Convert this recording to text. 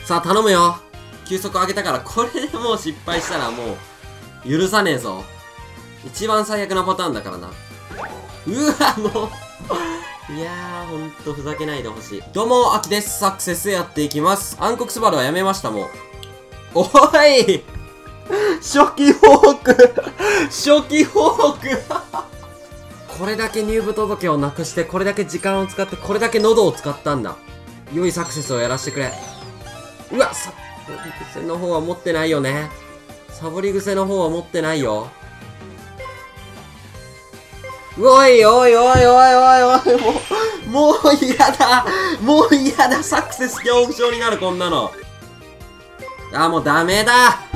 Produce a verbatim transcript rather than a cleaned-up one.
さあ、頼むよ。球速上げたから、これでもう失敗したらもう、許さねえぞ。一番最悪なパターンだからな。うわ、もう。いやー、ほんとふざけないでほしい。どうも、アキです。サクセスやっていきます。暗黒スバルはやめました、もう。おい初期フォーク初期フォークこれだけ入部届をなくして、これだけ時間を使って、これだけ喉を使ったんだ。良いサクセスをやらせてくれ。うわ、サボり癖の方は持ってないよね。サボり癖の方は持ってないよ。おいおいおいおいおいおい、もう、もう嫌だもう嫌だサクセス恐怖症になる、こんなの。あ、もうダメだ